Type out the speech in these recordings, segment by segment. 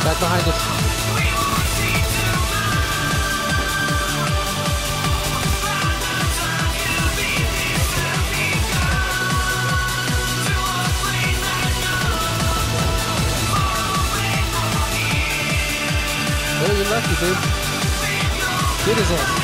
Back behind us. Oh, you're lucky, dude. Get his ass.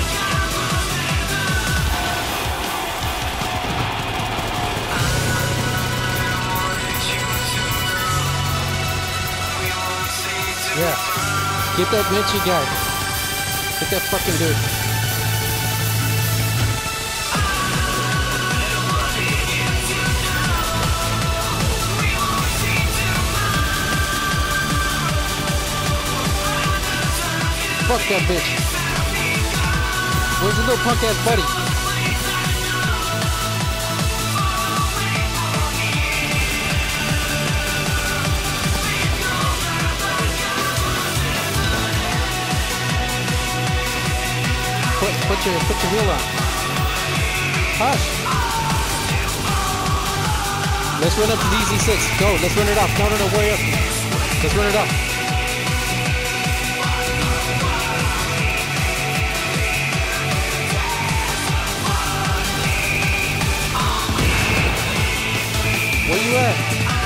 Yeah. Get that Vinci guy. Get that fucking dude. Fuck that bitch. Where's the little punk ass buddy? Put your wheel on. Hush. Let's run up to the easy 6. Go, let's run it up. No, worry up. Let's run it up. Where you at?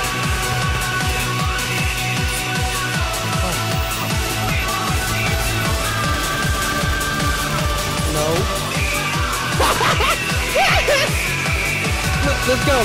No. Let's go.